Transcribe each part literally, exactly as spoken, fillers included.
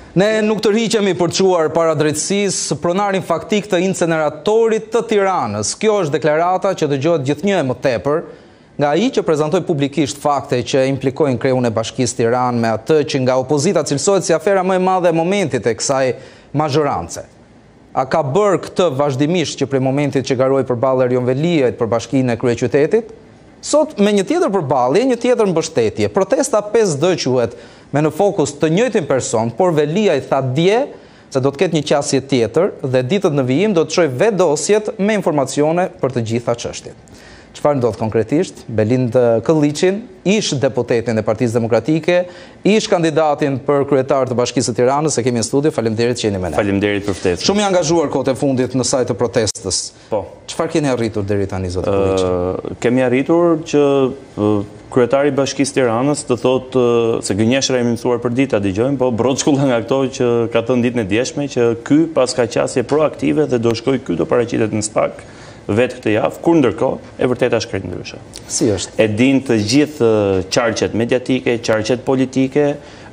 Ne nuk tërhiqemi për çuar para drejtësisë pronarin faktik të inceneratorit të Tiranës. Kjo është deklarata që dëgjohet gjithnjë më tepër nga ai që prezantoi publikisht fakte që implikojnë kreun e Bashkisë Tiranë me atë që nga opozita cilësohet si afera më e madhe e momentit e kësaj mazhorance. A ka bërë këtë vazhdimisht që prej momentit që garoi përballë Erion Veliajt për bashkinë e kryeqytetit? Sot me një tjetër përballje, një tjetër mbështetje. Protesta pesë D quhet, me në fokus të njëjtin person, por Veliaj tha dje se do të ketë një qasje tjetër dhe ditët në vijim do të çojë vetë dosjet me informacione për të gjitha çështjet. Çfarë ndodh konkretisht? Belind Këlliçin, ish deputetin e Partisë Demokratike, ish kandidatin për kryetar të Bashkisë së Tiranës, e kemi në studio. Faleminderit që jeni me ne. Faleminderit për ftesën. Shumë i angazhuar kohët e fundit në saj të protestës. Po. Çfarë keni arritur deri tani, zoti Këlliçi? Uh, kemi arritur që uh, kryetari i Bashkisë Tiranës të thotë uh, se gënjeshtra jemi mësuar për ditë ta dëgjojmë, po broçkulla nga ato që ka thënë ditën e djeshme që ky pas ka qasje proaktive dhe do shkojë ky do paraqitet në SPAK vetë këtë javë, kur ndërkohë e vërteta është krejt ndryshe. Si është? E din të gjithë qarqet mediatike, qarqet politike,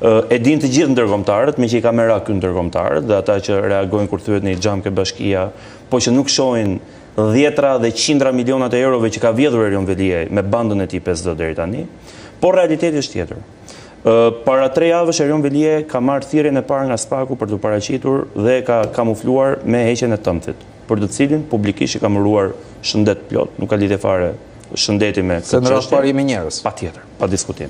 e din të gjithë ndërkombëtarët, me që i ka merak ky ndërkombëtarët dhe ata që reagojnë kur thyet në një xham ke bashkia, po që nuk shohin dhjetra dhe qindra milionat e eurove që ka vjedhur Erion Veliaj me bandën e tij pesë D deri tani, por realiteti është tjetër. Para tre javësh Erion Veliaj ka marrë thirrjen e parë nga SPAK-u për të paraqitur dhe ka kamufluar me heqjen e tëmthit, për të cilin publikisht i ka mëruar shëndet plot, nuk ka lidhje fare shëndeti me këtë çështje. Se në rast parë jemi njerëz. Patjetër, pa diskutim.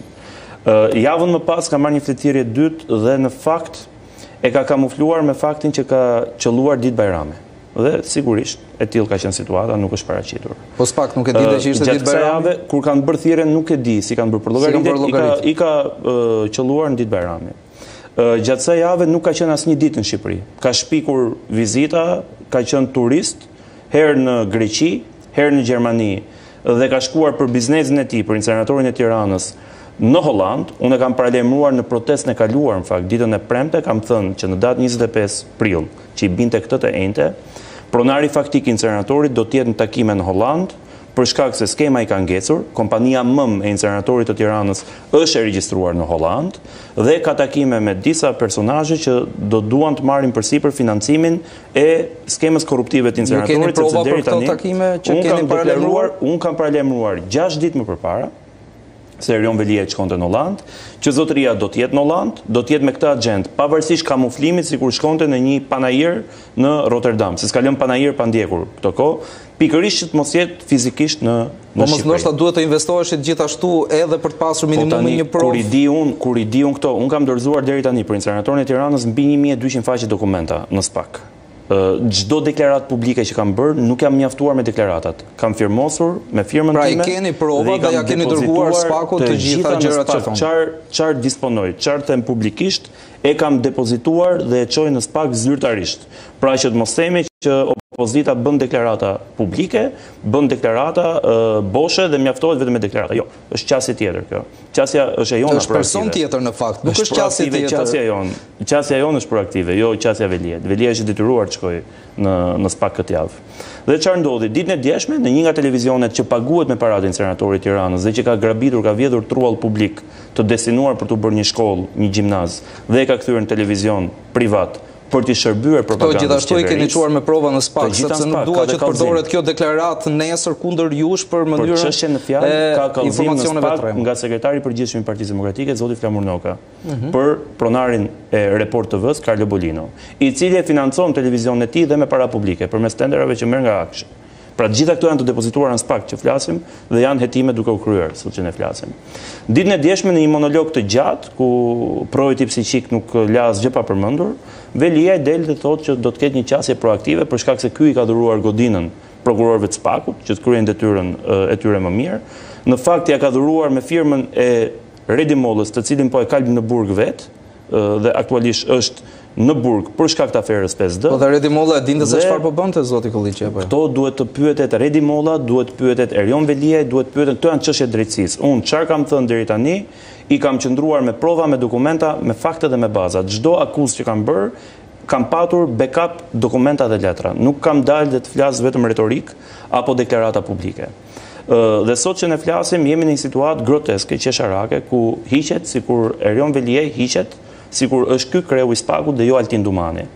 Javën më pas ka marrë një fletëthirrje dytë dhe në fakt e ka kamufluar me faktin që ka qelluar ditë Bajrami. Dhe sigurisht e tillë ka qenë situata, nuk është paraqitur. Po SPAK nuk e dinte që ishte ditë Bajrami. Gjatë javë kur kanë bërë thirrjen nuk e di si kanë bërë për llogaritë, i ka qelluar në ditë Bajrami. Gjatë kësaj jave nuk ka qenë asnjë ditë në Shqipëri. Ka shpikur vizita, ka qenë turist, herë në Greqi, herë në Gjermani dhe ka shkuar për biznesin e tij, për inceneratorin e Tiranës në Holland. Unë e kam paralajmëruar në protestën e kaluar, në fakt, ditën e premte kam thënë që në datë njëzet e pesë prill, që i binte këtë të enjte, pronari faktik i inceneratorit do të jetë në takime në Holland, për shkak se skema i ka ngecur, kompania M M e inceneratorit të Tiranës është e regjistruar në Holland dhe ka takime me disa personazhe që do duan të marrin përsipër financimin e skemës korruptive të inceneratorit. Ju keni prova për këto takime që keni paralajmëruar? Unë kam paralajmëruar gjashtë ditë më përpara se Erion Veliaj shkonte në Holland, që zotëria do të jetë në Holland, do të jetë me këtë agent, pavarësisht kamuflimit sikur shkonte në një panajir në Rotterdam, se s'ka lënë panajir pa ndjekur këto kohë, pikërisht që të mos jetë fizikisht në në Shqipëri. Po mos ndoshta duhet të investoheshit gjithashtu edhe për të pasur minimumin një provë. Kur i di unë, kur i di unë këto, unë kam dorëzuar deri tani për inceneratorin e Tiranës mbi një mijë e dyqind faqe dokumenta në SPAK. Çdo deklarat publike që kam bërë, nuk jam mjaftuar me deklaratat. Kam firmosur me firmën time. Pra i keni prova dhe ja keni dërguar SPAK-ut të gjitha gjërat që thonë. Çfarë disponoj, çfarë them publikisht, e kam depozituar dhe e çoj në SPAK zyrtarisht. Pra që të mos themi që opozita bën deklarata publike, bën deklarata uh, boshe dhe mjaftohet vetëm me deklarata. Jo, është qasje tjetër kjo. Qasja është e jona proaktive. Është person tjetër në fakt, nuk është qasje tjetër. Qasja jon, qasja jon është proaktive, jo qasja Veliajt. Veliaj është detyruar të shkojë në në SPAK këtë javë. Dhe çfarë ndodhi? Ditën e djeshme në një nga televizionet që paguhet me paratë inceneratorit të Tiranës dhe që ka grabitur, ka vjedhur truall publik të destinuar për të bërë një shkollë, një gjimnaz dhe e ka kthyer në televizion privat për të shërbyer propagandës. Këto gjithashtu i keni çuar me prova në SPAK, sepse nuk dua që të përdoret kjo deklaratë nesër kundër jush për mënyrën e çështjen në fjalë ka kallëzim në SPAK nga sekretari i përgjithshëm i Partisë Demokratike, zoti Flamur Noka, për pronarin e Report T V-s Carlo Bolino, i cili e financon televizionin e tij dhe me para publike përmes tenderave që merr nga akshi. Pra gjitha këto janë të depozituara në SPAK që flasim dhe janë hetime duke u kryer, siç ne flasim. Ditën e djeshme në një monolog të gjatë ku projti psiqik nuk la asgjë pa përmendur, Veliaj del dhe thotë që do të ketë një qasje proaktive për shkak se ky i ka dhuruar godinën prokurorëve të SPAK-ut që të kryejnë detyrën e tyre më mirë. Në fakt ja ka dhuruar me firmën e Redi Mollës, të cilin po e kalb në burg vet dhe aktualisht është në burg për shkak të aferës pesë D. Po dhe Redi Molla e dinte se çfarë po bënte zoti Këlliçi apo? Kto duhet të pyetet Redi Molla, duhet të pyetet Erion Veliaj, duhet të pyetet, këto janë çështje drejtësisë. Unë çfarë kam thënë deri tani, i kam qëndruar me prova, me dokumenta, me fakte dhe me baza. Çdo akuzë që kam bërë, kam patur backup dokumenta dhe letra. Nuk kam dalë dhe të flas vetëm retorik apo deklarata publike. Dhe sot që ne flasim, jemi në një situatë groteske, qesharake, ku hiqet, sikur Erion Veliaj hiqet sikur është ky kreu i SPAK-ut dhe jo Altin Dumani.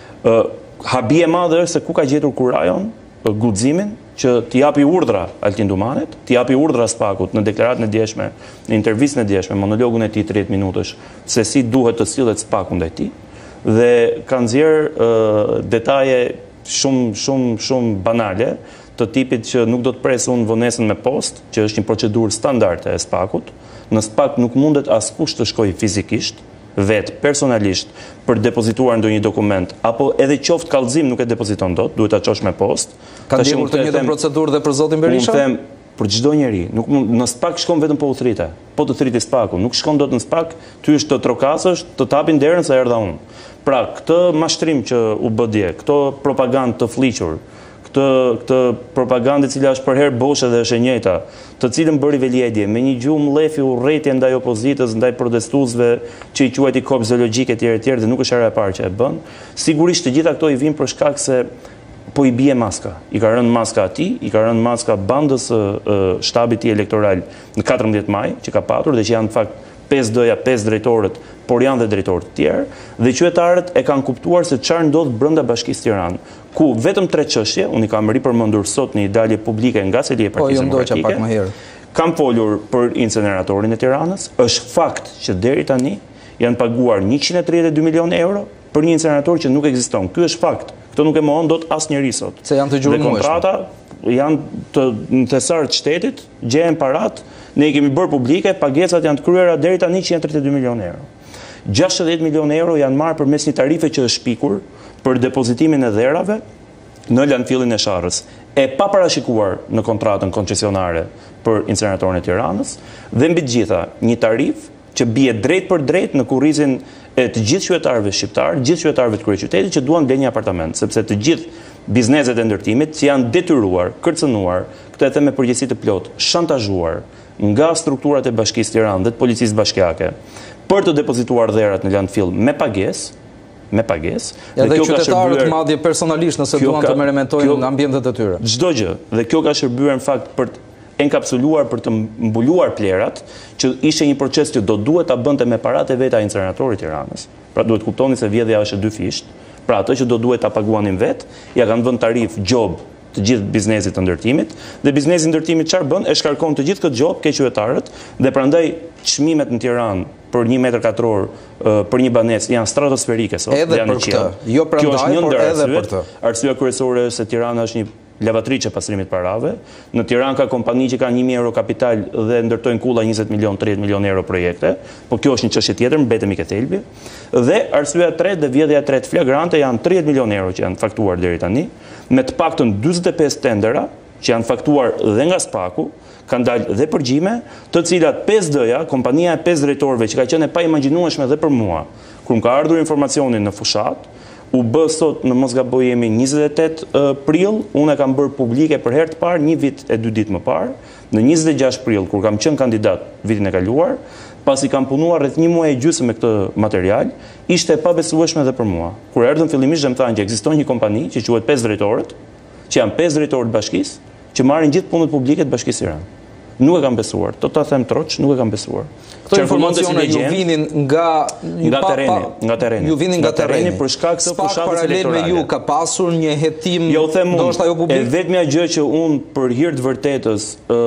Habi e madhe është se ku ka gjetur Kurajon guximin që t'i japi urdhra Altin Dumanit, t'i japi urdhra SPAK-ut në deklaratën e djeshme, në intervistën e djeshme, monologun e tij tridhjetë minutësh, se si duhet të sillet SPAK-u ndaj tij, dhe kanë nxjerrë detaje shumë shumë shumë banale, të tipit që nuk do të pres unë vonesën me post, që është një procedurë standarde e SPAK-ut. Në SPAK nuk mundet askush të shkojë fizikisht, vetë personalisht për depozituar ndonjë dokument, apo edhe qoftë kallëzim nuk e depoziton dot, duhet ta çosh me post. Ka ndjekur të njëjtën procedurë dhe për zotin Berisha? Unë them për çdo njeri, nuk në SPAK shkon vetëm po u thrite, po të thriti SPAK-u, nuk shkon dot në SPAK, ty është të trokasësh, të tapin derën se erdha unë. Pra, këtë mashtrim që u bë dje, këto propagandë të fliqur, këtë këtë propagandë e cila është për herë boshe dhe është e njëjta, të cilën bëri Veljedje me një gjumë lefi urrëtie ndaj opozitës, ndaj protestuesve që i quajti kop zoologjik etj etj dhe nuk është hera e parë që e bën. Sigurisht të gjitha këto i vinë për shkak se po i bie maska. I ka rënë maska atij, i ka rënë maska bandës së shtabit i elektoral në katërmbëdhjetë maj, që ka patur dhe që janë në fakt pesë D-ja, pesë drejtorët, por janë dhe drejtorët të tjerë, dhe qytetarët e kanë kuptuar se çfarë ndodh brenda Bashkisë Tiranë, ku vetëm tre çështje, unë i kam ripërmendur sot në një dalje publike nga Selia e Partisë Demokratike, kam folur për inceneratorin e Tiranës, është fakt që deri tani janë paguar njëqind e tridhjetë e dy milionë euro për një incenerator që nuk ekziston. Ky është fakt. Këto nuk e mohon dot asnjëri sot. Se janë të gjurmërueshme. Dhe kontrata janë të në thesar të shtetit, gjehen parat, ne i kemi bërë publike, pagesat janë të kryera deri tani njëqind e tridhjetë e dy milionë euro. gjashtëdhjetë milionë euro janë marrë përmes një tarife që është shpikur për depozitimin e dherave në landfillin e Sharrës, e pa parashikuar në kontratën koncesionare për inceneratorin e Tiranës, dhe mbi të gjitha një tarif që bie drejt për drejt në kurrizin e të gjithë qytetarëve shqiptar, gjithë qytetarëve të kryeqytetit që duan blejnë një apartament, sepse të gjithë bizneset e ndërtimit që janë detyruar, kërcënuar, këtë e them me përgjegjësi të plotë, shantazhuar nga strukturat e Bashkisë Tiranë dhe të Policisë Bashkiake për të depozituar dherat në landfill me pagesë, me pagesë. Edhe qytetarët madje personalisht nëse duan të merrementojnë në ambientet e tyre. Çdo gjë, dhe kjo ka shërbyer në fakt për të enkapsuluar, për të mbuluar plerat, që ishte një proces që do duhet ta bënte me paratë e veta inceneratorit Tiranës. Pra duhet kuptoni se vjedhja është e dy fisht. Pra atë që do duhet ta paguanin vet, ja kanë vënë tarif gjob të gjithë biznesit të ndërtimit, dhe biznesi i ndërtimit çfarë bën? E shkarkon të gjithë këtë gjob ke qytetarët, dhe prandaj çmimet në Tiranë për një metër katror për një banesë janë stratosferike sot. Edhe për këtë, jo prandaj, por edhe për këtë. Arsyeja kryesore është se Tirana është një lavatriçe pastrimit parave. Në Tiranë ka kompani që kanë një mijë euro kapital dhe ndërtojnë kulla njëzet milion, tridhjetë milion euro projekte, po kjo është një çështje tjetër, mbetemi ke thelbi. Dhe arsyeja e tretë dhe vjedhja e tretë flagrante janë tridhjetë milion euro që janë faktuar deri tani, me të paktën dyzet e pesë tendera që janë faktuar dhe nga SPAK-u, kanë dalë dhe përgjime, të cilat pesë D-ja, kompania e pesë drejtorëve që ka qenë e paimagjinueshme dhe për mua, kur më ka ardhur informacionin në fushat, u bë sot në mos gaboj jemi njëzet e tetë prill, unë e kam bërë publike për herë të parë, një vit e dy ditë më parë, në njëzet e gjashtë prill, kur kam qenë kandidat vitin e kaluar, pasi kam punuar rreth një muaj e gjysmë me këtë material, ishte e pabesueshme edhe për mua. Kur erdhëm fillimisht dhe më thanë që ekziston një kompani që quhet pesë drejtorët, që janë pesë drejtorët bashkisë, që marrin gjithë punët publike të Bashkisë Tiranë. Nuk e kam besuar, do ta them troç, nuk e kam besuar. Këto informacione ju vinin nga nga terreni, nga terreni. Ju vinin nga terreni për shkak të fushatës elektorale. Paralel me ju ka pasur një hetim ndoshta jo publik. E vetmja gjë që unë për hir të vërtetës,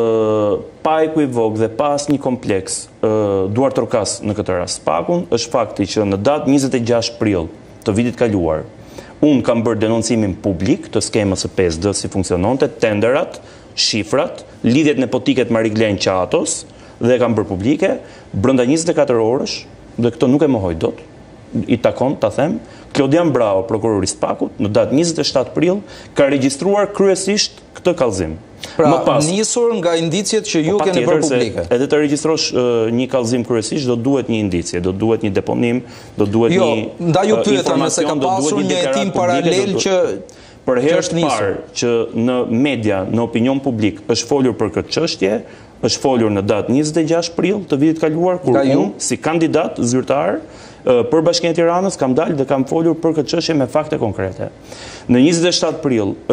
ë pa ekuivok dhe pas një kompleks ë duar trokas në këtë rast SPAK-un, është fakti që në datë njëzet e gjashtë prill të vitit kaluar, unë kam bërë denoncimin publik të skemës së pesë D si funksiononte, tenderat, shifrat, lidhjet nepotike të Mariglen Qatos, dhe e kam bërë publike, brenda njëzet e katër orësh, dhe këto nuk e mohoj dot, i takon, ta them, Klodian Bravo, prokurori i SPAK-ut, në datë njëzet e shtatë prill, ka regjistruar kryesisht këtë kallëzim. Pra, nisur nga indicjet që ju keni bërë publike. Edhe të regjistrosh uh, një kallëzim kryesisht, do duhet një indicje, do duhet një deponim, do duhet jo, një nda ju pyeta nëse ka pasur një hetim paralel që për herë të parë që në media, në opinion publik, është folur për këtë çështje, është folur në datë njëzet e gjashtë prill të vitit kaluar, kur unë, si kandidat zyrtar për Bashkinë e Tiranës, kam dalë dhe kam folur për këtë çështje me fakte konkrete. Në njëzet e shtatë prill është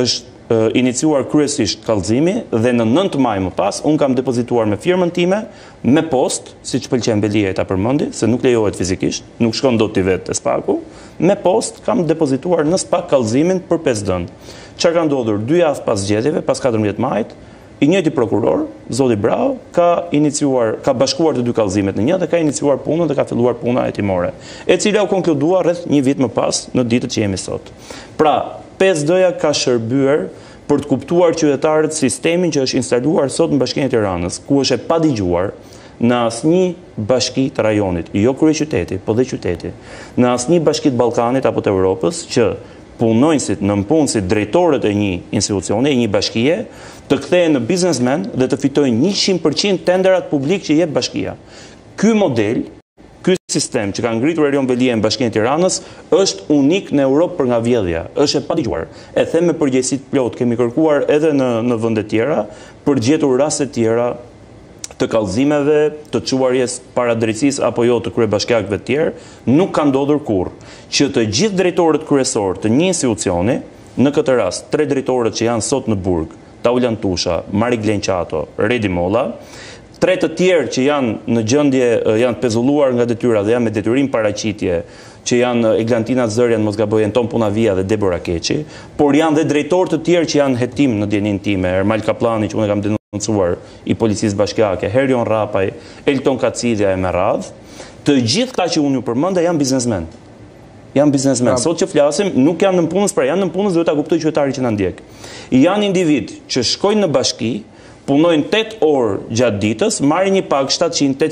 iniciuar kryesisht kallëzimi dhe në nëntë maj më pas, unë kam depozituar me firmën time, me post, si që pëlqen Belia e ta përmendi, se nuk lejohet fizikisht, nuk shkon dot t'i vetë të Spaku, me post kam depozituar në Spak kallëzimin për pesë dënë. Çfarë ka ndodhur dy javë pas zgjedhjeve, pas katërmbëdhjetë majit, i njëjti prokuror, Zoti Brau, ka iniciuar, ka bashkuar të dy kallëzimet në një dhe ka iniciuar punën dhe ka filluar puna hetimore, e cila u konkludua rreth një vit më pas në ditët që jemi sot. Pra, pesë D-ja ka shërbyer për të kuptuar qytetarët sistemin që është instaluar sot në Bashkinë e Tiranës, ku është e padigjuar në asnjë bashki të rajonit, jo kryeqyteti, po dhe qyteti, në asnjë bashki të Ballkanit apo të Evropës që punonjësit, nënpunësit, drejtorët e një institucioni, e një bashkie, të kthehen në biznesmen dhe të fitojnë njëqind përqind tenderat publik që jep bashkia. Ky model, ky sistem që ka ngritur Erion Velia në Bashkinë e Tiranës është unik në Europë për nga vjedhja, është e padigjuar. E them me përgjegjësi të plot, kemi kërkuar edhe në në vende tjera për gjetur raste tjera të kallëzimeve, të çuarjes para drejtësisë apo jo të kryebashkiakëve të tjerë, nuk ka ndodhur kurrë që të gjithë drejtorët kryesorë të një institucioni, në këtë rast tre drejtorët që janë sot në burg, Taulan Tusha, Mari Glenqato, Redi Molla, tre të tjerë që janë në gjendje, janë pezulluar nga detyra dhe janë me detyrim paraqitje, që janë Eglantina Zërjan, mos gaboj, Anton Punavia dhe Debora Keqi, por janë dhe drejtorë të tjerë që janë hetim në djenin time, Ermal Kaplani që unë kam denoncuar i policisë bashkiake, Herion Rapaj, Elton Kacilja e me radhë, të gjithë këta që unë ju përmenda janë biznesmen. Janë biznesmen. Sot që flasim, nuk janë në punës, pra janë në punës dhe ta kuptoj qytetari që në ndjek. Janë individ që shkojnë në bashki, punojnë tetë orë gjatë ditës, marrin një pagë shtatëqind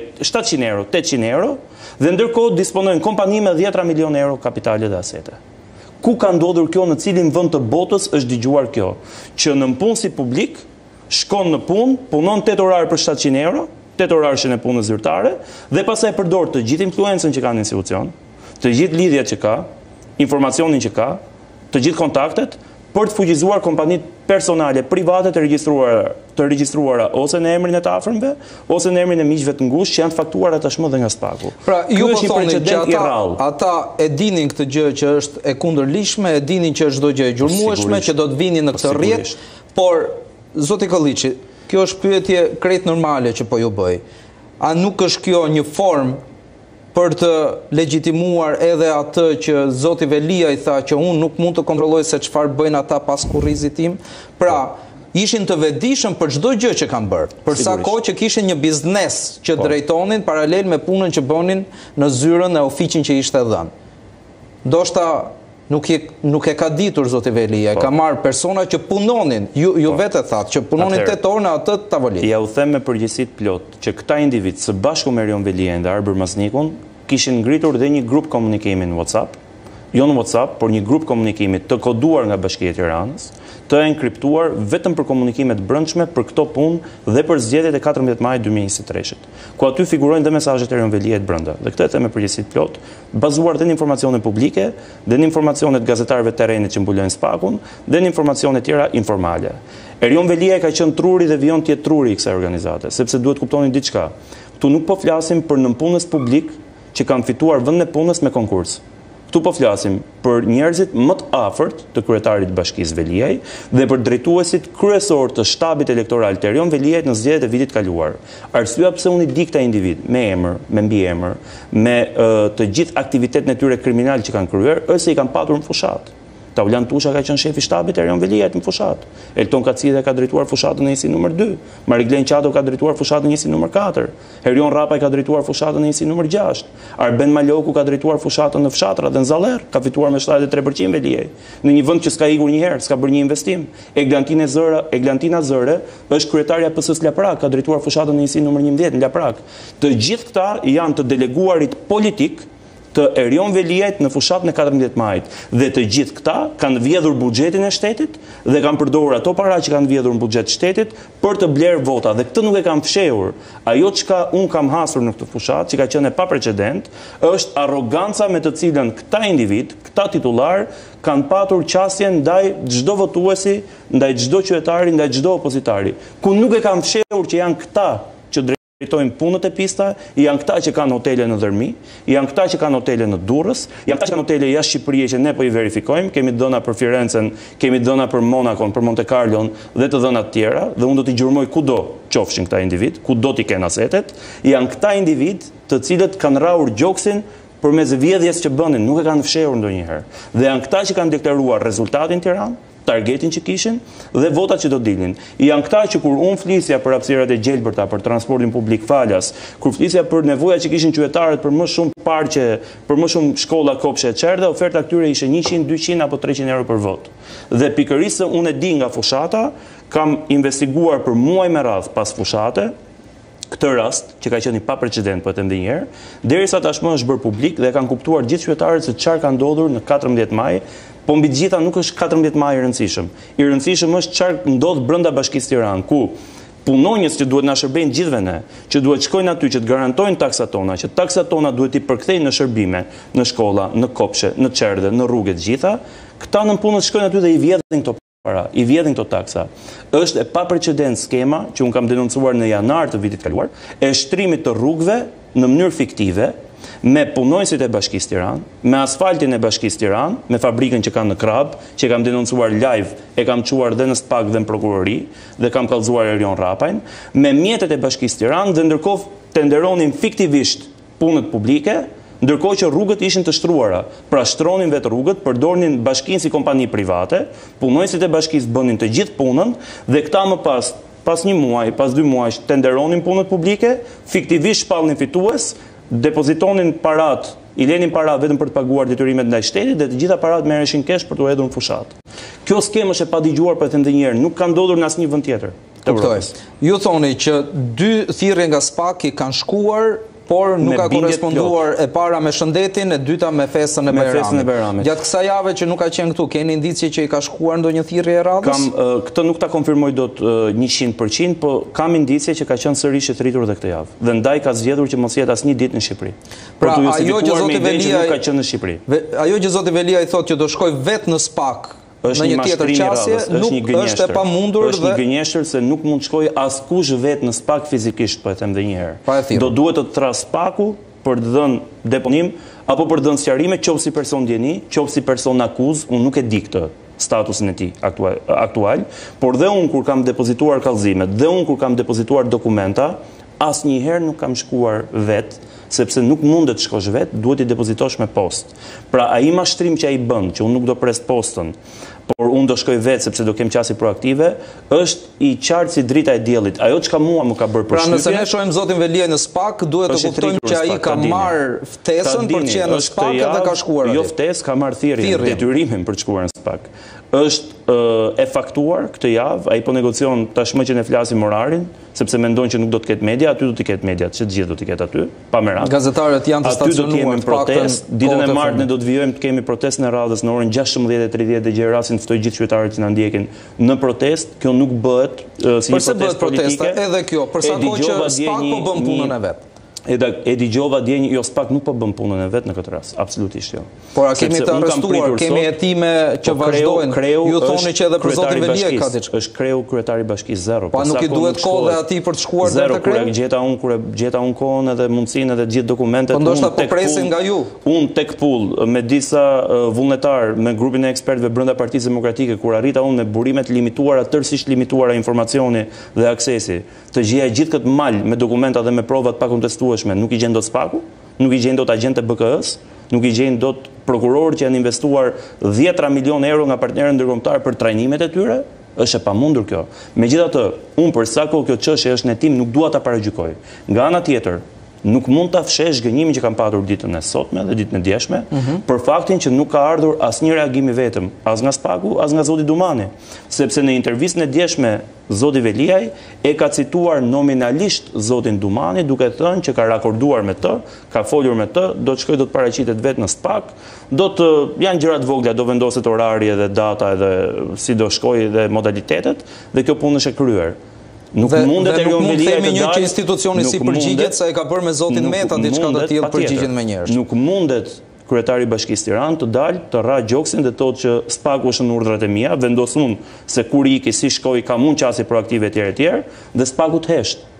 euro, tetëqind euro, dhe ndërkohë disponojnë kompani me dhjetra milion euro kapitale dhe asete. Ku ka ndodhur kjo, në cilin vend të botës është dëgjuar kjo? Që në punësi publik, shkon në punë, punon tetë orare për shtatëqind euro, tetë orare në punës zyrtare, dhe pastaj përdor të gjithë influencën që ka në institucion, të gjithë lidhjet që ka, informacionin që ka, të gjithë kontaktet, për të fuqizuar kompanit personale, private të regjistruara, të regjistruara ose në emrin e të afërmve, ose në emrin e miqve të ngushtë që janë të faktuara tashmë dhe nga Spaku. Pra, ju po thoni që ata, ata e dinin këtë gjë që është e kundërlishme, e dinin që është çdo gjë e gjurmueshme, që do të vinin në këtë rrjet, por zoti Kolliçi, kjo është pyetje krejt normale që po ju bëj. A nuk është kjo një formë për të legjitimuar edhe atë që zoti Velia i tha që unë nuk mund të kontrolloj se çfarë bëjnë ata pas kurrizit tim? Pra, ishin të vetëdijshëm për çdo gjë që kanë bërë. Për sa kohë që kishin një biznes që drejtonin paralel me punën që bënin në zyrën e ofiqin që ishte dhënë. Ndoshta nuk e, nuk e ka ditur zoti Velia, e ka marrë persona që punonin, ju, ju vetë thatë, që punonin tetë orë në atë tavolinë. Ja u them me përgjegjësi të plot që këta individ së bashku me Erion Velia dhe Arber Masnikun kishin ngritur dhe një grup komunikimi në WhatsApp, jo në WhatsApp, por një grup komunikimi të koduar nga Bashkia e Tiranës, të enkriptuar vetëm për komunikimet brendshme për këto punë dhe për zgjedhjet e katërmbëdhjetë maj dy mijë e njëzet e tre, ku aty figurojnë dhe mesazhet e Erion Veliait brenda. Dhe këtë e them me përgjegjësi të plot, bazuar dhe në informacione publike, dhe në informacione të gazetarëve të terrenit që mbulojnë Spakun, dhe në informacione tjera informale. Erion Velia ka qenë truri dhe vijon të jetë truri i kësaj organizate, sepse duhet kuptoni diçka. Ktu nuk po flasim për nënpunës publik që kanë fituar vendin e punës me konkurs. Këtu po flasim për njerëzit më të afërt të kryetarit të Bashkisë Veliaj dhe për drejtuesit kryesor të shtabit elektoral të Erion Veliait në zgjedhjet e vitit kaluar. Arsyeja pse unë i di këta individ me emër, me mbiemër, me uh, të gjithë aktivitetin e tyre kriminal që kanë kryer, është se i kanë patur në fushat. Taulan Tusha ka qenë shefi shtabit Erion Veliait në fushat. Elton Kacilja ka drejtuar fushatën e njësi numër dy. Mari Glenqato ka drejtuar fushatën e njësi numër katër. Herion Rapaj ka drejtuar fushatën e njësi numër gjashtë. Arben Maloku ka drejtuar fushatën në Fshatra dhe në Zaller, ka fituar me shtatëdhjetë e tre përqind Veliaj. Në një vend që s'ka ikur një herë, s'ka bërë një investim. Eglantina Zëra, Eglantina Zëre është kryetarja e P S-së Laprak, ka drejtuar fushatën e njësi numër njëmbëdhjetë në Laprak. Të gjithë këta janë të deleguarit politik të Erion Veliait në fushatën e katërmbëdhjetë majit. Dhe të gjithë këta kanë vjedhur buxhetin e shtetit dhe kanë përdorur ato para që kanë vjedhur në buxhet shtetit për të blerë vota. Dhe këtë nuk e kanë fshehur. Ajo çka un kam hasur në këtë fushat, që ka qenë pa precedent, është arroganca me të cilën këta individ, këta titullar kanë patur qasje ndaj çdo votuesi, ndaj çdo qytetari, ndaj çdo opozitari. Ku nuk e kanë fshehur që janë këta që drejtojnë punët e pista, janë këta që kanë hotele në Dërmi, janë këta që kanë hotele në Durrës, janë këta që kanë hotele jashtë Shqipërisë që ne po i verifikojmë, kemi dhëna për Firencen, kemi dhëna për Monakon, për Monte Carlon dhe të dhëna të tjera, dhe unë do t'i gjurmoj kudo qofshin këta individ, kudo t'i kenë asetet, janë këta individ të cilët kanë rrahur gjoksin përmes vjedhjes që bënin, nuk e kanë fshehur ndonjëherë. Dhe janë këta që kanë deklaruar rezultatin në Tiranë, targetin që kishin dhe votat që do dilnin. Janë këta që kur unë flisja për hapësirat e gjelbërta, për transportin publik falas, kur flisja për nevoja që kishin qytetarët për më shumë parqe, për më shumë shkolla, kopshe e çerdhe, oferta këtyre ishte njëqind, dyqind apo treqind euro për vot. Dhe pikërisht se unë e di nga fushata, kam investiguar për muaj me radhë pas fushate, këtë rast, që ka qenë i pa precedent, po e them edhe një herë, derisa tashmë është bërë publik dhe kanë kuptuar gjithë qytetarët se çfarë ka ndodhur në katërmbëdhjetë maj. Po mbi gjitha nuk është katërmbëdhjetë maj i rëndësishëm. I rëndësishëm është çfarë ndodh brenda Bashkisë Tiranë, ku punonjës që duhet na shërbejnë gjithëve ne, që duhet shkojnë aty, që të garantojnë taksat tona, që taksat tona duhet i përkthejnë në shërbime, në shkolla, në kopshe, në çerdhe, në rrugë të gjitha, këta në punës shkojnë aty dhe i vjedhin këto para, i vjedhin këto taksa. Është e pa precedent skema që unë kam denoncuar në janar të vitit kaluar, e shtrimit të rrugëve në mënyrë fiktive, me punonjësit e Bashkisë Tiranë, me asfaltin e Bashkisë Tiranë, me fabrikën që kanë në Krab, që kam denoncuar live, e kam quar dhe në SPAK dhe në prokurori, dhe kam kallëzuar Erion Rapajn, me mjetet e Bashkisë Tiranë, dhe ndërkohë tenderonin fiktivisht punët publike, ndërkohë që rrugët ishin të shtruara. Pra shtronin vetë rrugët, përdornin bashkinë si kompani private, punonjësit e bashkisë bënin të gjithë punën, dhe këta më pas, pas një muaj, pas dy muaj, tenderonin punët publike, fiktivisht shpallnin fitues, depozitonin parat, i lenin para vetëm për të paguar detyrimet ndaj shtetit dhe të gjitha parat merreshin kesh për të hedhur në fushat. Kjo skemë është e padigjuar, për të them edhe një herë, nuk ka ndodhur në asnjë vend tjetër. Kuptoj. Ju thoni që dy thirrje nga SPAK i kanë shkuar, por nuk ka koresponduar e para me shëndetin, e dyta me festën e Bajramit. Gjatë kësaj jave që nuk ka qenë këtu, keni indicje që i ka shkuar ndonjë thirrje e radhës? Kam, këtë nuk ta konfirmoj dot njëqind përqind, po kam indicje që ka qenë sërish i thritur edhe këtë javë. Dhe ndaj ka zgjedhur që mos jetë asnjë ditë në Shqipëri. Pra, ajo që zoti Velia ka qenë në Shqipëri. Ajo që zoti Velia i thotë që do shkoj vetë në SPAK, është një tjetër qasje, nuk është e pamundur është një gënjeshtër se nuk mund shkoj askush vetë në SPAK fizikisht, po e them edhe një herë. Do duhet të tras SPAK-u për të dhënë deponim apo për të dhënë sqarime, qoftë si person djeni, qoftë si person akuz, unë nuk e di këtë statusin e tij aktual, aktual, por dhe unë kur kam depozituar kallëzimet, dhe unë kur kam depozituar dokumenta, asnjëherë nuk kam shkuar vetë, sepse nuk mundet të shkosh vetë, duhet i depozitosh me post. Pra ai mashtrim që ai bën, që unë nuk do pres postën, por unë do shkoj vetë sepse do kem qasje proaktive, është i qartë si drita e diellit. Ajo çka mua më ka bërë përshtypje. Pra nëse ne shohim zotin Velia në SPAK, duhet të kuptojmë që ai ka marrë ftesën për të qenë në SPAK dhe ka shkuar atje. Jo ftesë, ka marrë thirrjen, detyrimin për të shkuar në SPAK. Është e faktuar këtë javë, ai po negocion tashmë që ne flasim orarin, sepse mendon që nuk do të ketë media, aty do të ketë media, që të gjithë do të ketë aty, pa merak. Gazetarët janë të stacionuar në protestë. Ditën e martë ne do të vijojmë të kemi protestën e radhës në orën gjashtëmbëdhjetë e tridhjetë dhe gjerasin ftoj gjithë qytetarët që na ndjekin në protestë. Kjo nuk bëhet si një protestë politike. Edhe kjo, për sa kohë që SPAK po bën punën e vet. E dëgjova djenjë, jo SPAK nuk po bën punën e vet në këtë rast, absolutisht jo. Por a kemi të arrestuar, kemi hetime që vazhdojnë. Ju thoni që edhe për zotin Velia ka diçka. Është kreu kryetari i bashkisë zero. Pa nuk i duhet kohë dhe atij për të shkuar deri te kreu. Zero, kur gjeta unë kur gjeta unë kohën edhe mundësinë edhe gjithë dokumentet. Po ndoshta po presin nga ju. Unë tek pull me disa vullnetar me grupin e ekspertëve brenda Partisë Demokratike, kur arrita unë me burimet limituara, tërësisht limituara informacioni dhe aksesi, të gjeja gjithë këtë mal me dokumenta dhe me provat pa kontestueshme, nuk i gjen dot SPAK-u, nuk i gjen dot agjentë e B K S, nuk i gjen dot prokurorë që janë investuar dhjetra milion euro nga partnerët ndërkombëtar për trajnimet e tyre. Është e pamundur kjo. Megjithatë, unë për sa kohë kjo çështje është në hetim, nuk dua ta paragjykoj. Nga ana tjetër, nuk mund ta fshesh gënjimin që kam patur ditën e sotme dhe ditën e djeshme, për faktin që nuk ka ardhur asnjë reagim i vetëm, as nga SPAK-u, as nga zoti Dumani, sepse në intervistën e djeshme zoti Veliaj e ka cituar nominalisht zotin Dumani, duke thënë që ka rakorduar me të, ka folur me të, do të shkojë do të paraqitet vetë në SPAK, do të janë gjëra të vogla, do vendoset orari dhe data edhe si do shkojë dhe modalitetet, dhe kjo punë është e kryer. Nuk mundet e Erion Velia të dalë një që institucioni si përgjigjet sa e ka bërë me zotin Meta diçka të tillë përgjigjen me njerëz. Nuk mundet kryetari i Bashkisë Tiranë të dalë të rrah gjoksin dhe thotë që SPAK-u është në urdhrat e mia, vendos unë se kur iki, si shkoi, kam unë qasje proaktive etj etj, dhe SPAK-u të hesht.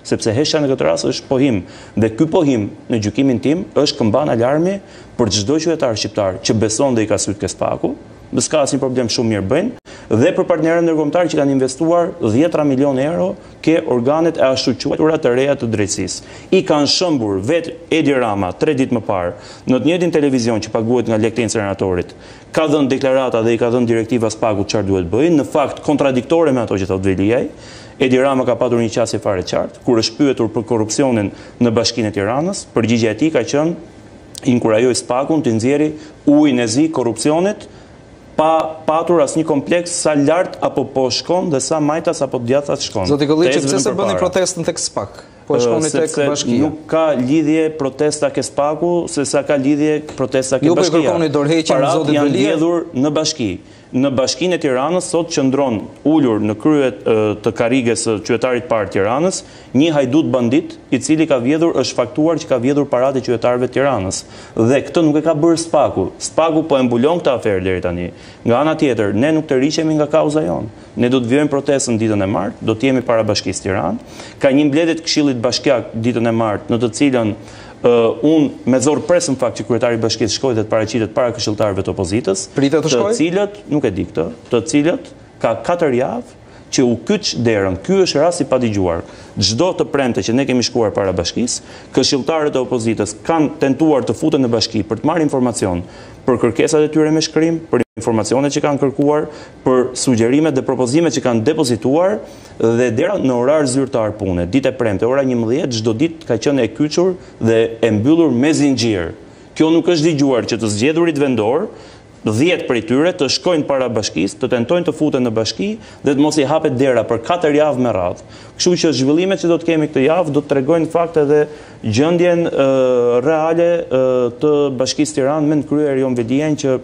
sepse heshtja në këtë rast është pohim, dhe ky pohim në gjykimin tim është këmban alarmi për çdo qytetar shqiptar që beson dhe i ka syt ke Spaku, dhe s'ka asnjë problem, shumë mirë bëjnë, dhe për partnerët ndërkombëtar që kanë investuar dhjetra milionë euro ke organet e ashtu quajtura të reja të drejtësisë. I kanë shëmbur vetë Edi Rama tre ditë më parë në të njëjtin televizion që paguhet nga lekët e inceneratorit. Ka dhënë deklarata dhe i ka dhënë direktiva Spaku çfarë duhet bëjnë, në fakt kontradiktore me ato që thotë Veliaj. Edi Rama ka patur një qasje fare qartë, kur është pyetur për korrupsionin në Bashkinë e Tiranës, përgjigjja e tij ka qenë inkurajoi Spakun të nxjerrë ujin e zi korrupsionit, pa patur asnjë kompleks sa lart apo po shkon dhe sa majtas apo djathtas shkon. Zoti Kolliçi, pse se bëni protestën tek Spak? Po shkoni tek Bashkia. Nuk ka lidhje protesta ke Spaku, se sa ka lidhje protesta ke Bashkia. Ju po kërkoni dorëheqjen e zotit Veliaj? Janë lidhur në Bashki. Në Bashkinë e Tiranës sot qëndron ulur në krye të karriges së qytetarit parë Tiranës një hajdut bandit i cili ka vjedhur, është faktuar që ka vjedhur paratë e qytetarëve të Tiranës. Dhe këtë nuk e ka bërë Spaku. Spaku po e mbulon këtë aferë deri tani. Nga ana tjetër, ne nuk të riqemi nga kauza jonë. Ne do të vijojmë protestën ditën e martë, do të jemi para Bashkisë Tiranë. Ka një mbledhje të Këshillit Bashkiak ditën e martë, në të cilën Uh, unë me zorë presë në fakt që kryetari i Bashkisë shkoj dhe të paraqitet para këshilltarëve të opozitës, Pritet të shkoj? Të cilët, nuk e di këtë, të cilët ka katër javë që u kyç derën. Ky është rasti pa dëgjuar. Çdo të premte që ne kemi shkuar para Bashkisë, këshilltarët e opozitës kanë tentuar të futen në Bashki për të marrë informacion për kërkesat e tyre me shkrim, për informacionet që kanë kërkuar, për sugjerimet dhe propozimet që kanë depozituar, dhe dera në orar zyrtar pune, ditë e premte, ora njëmbëdhjetë, çdo ditë ka qenë e kyçur dhe e mbyllur me zinxhir. Kjo nuk është dëgjuar që të zgjedhurit vendor, dhjetë prej tyre të shkojnë para Bashkisë, të tentojnë të futen në Bashki dhe të mos i hapet dera për katër javë me radhë. Kështu që zhvillimet që do të kemi këtë javë do të tregojnë fakt edhe gjendjen uh, reale uh, të Bashkisë Tiranë me në kryer Jon Veliajin që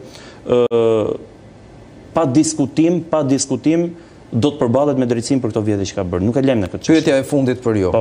uh, pa diskutim, pa diskutim do të përballet me drejtësinë për këto vjedhje që ka bërë. Nuk e lëm në këtë çështje. Pyetja e fundit për ju. Po.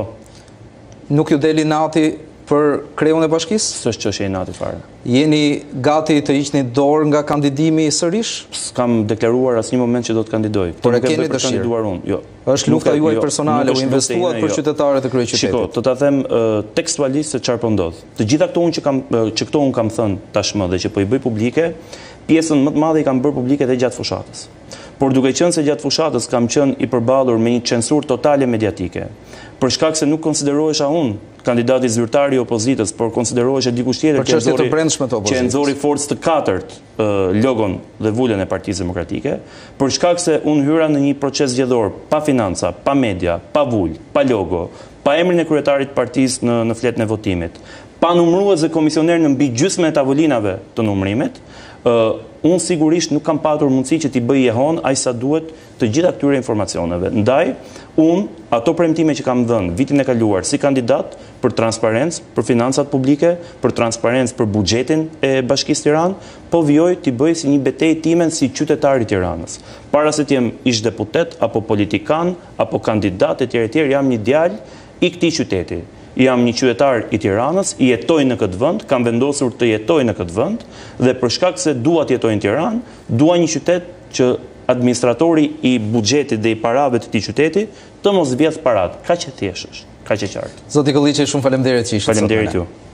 Nuk ju deli nati për kreun e Bashkisë? S'është çështje e natit fare. Jeni gati të hiqni dorë nga kandidimi sërish? S'kam deklaruar asnjë moment që do të kandidoj. Por e keni dëshirë? Unë. Jo. Është lufta juaj personale, u investuat për qytetarët e kryeqytetit. Shiko, të ta them uh, tekstualisht se çfarë po ndodh. Të gjitha këto unë që kam uh, që këto unë kam thënë tashmë dhe që po i bëj publike, pjesën më të madhe i kam bërë publike edhe gjatë fushatës. Por duke qenë se gjatë fushatës kam qenë i përballur me një censur totale mediatike, për shkak se nuk konsiderohesha unë kandidati zyrtar i opozitës, por konsiderohesha dikush tjetër që nxori që nxori forcë të katërt uh, logon dhe vulën e Partisë Demokratike, për shkak se unë hyra në një proces zgjedhor pa financa, pa media, pa vulë, pa logo, pa emrin e kryetarit të partisë në në fletën e votimit, pa numërues dhe komisioner në mbi gjysmën e tavolinave të numërimit, uh, unë sigurisht nuk kam patur mundësi që t'i bëj jehon aq sa duhet të gjitha këtyre informacioneve. Ndaj, unë ato premtime që kam dhënë vitin e kaluar si kandidat për transparencë, për financat publike, për transparencë për buxhetin e Bashkisë Tiranë, po vijoj t'i bëj si një betejë time si qytetar i Tiranës. Para se të jem ish deputet apo politikan apo kandidat etj etj, jam një djalë i këtij qyteti. Jam një qytetar i Tiranës, i jetoj në këtë vend, kam vendosur të jetoj në këtë vend dhe për shkak se dua të jetoj në Tiranë, dua një qytet që administratori i buxhetit dhe i parave të këtij qyteti të mos vjedh paratë. Kaq e thjeshtë është, kaq e qartë. Zoti Kolliçi, shumë faleminderit që ishit sot. Faleminderit ju.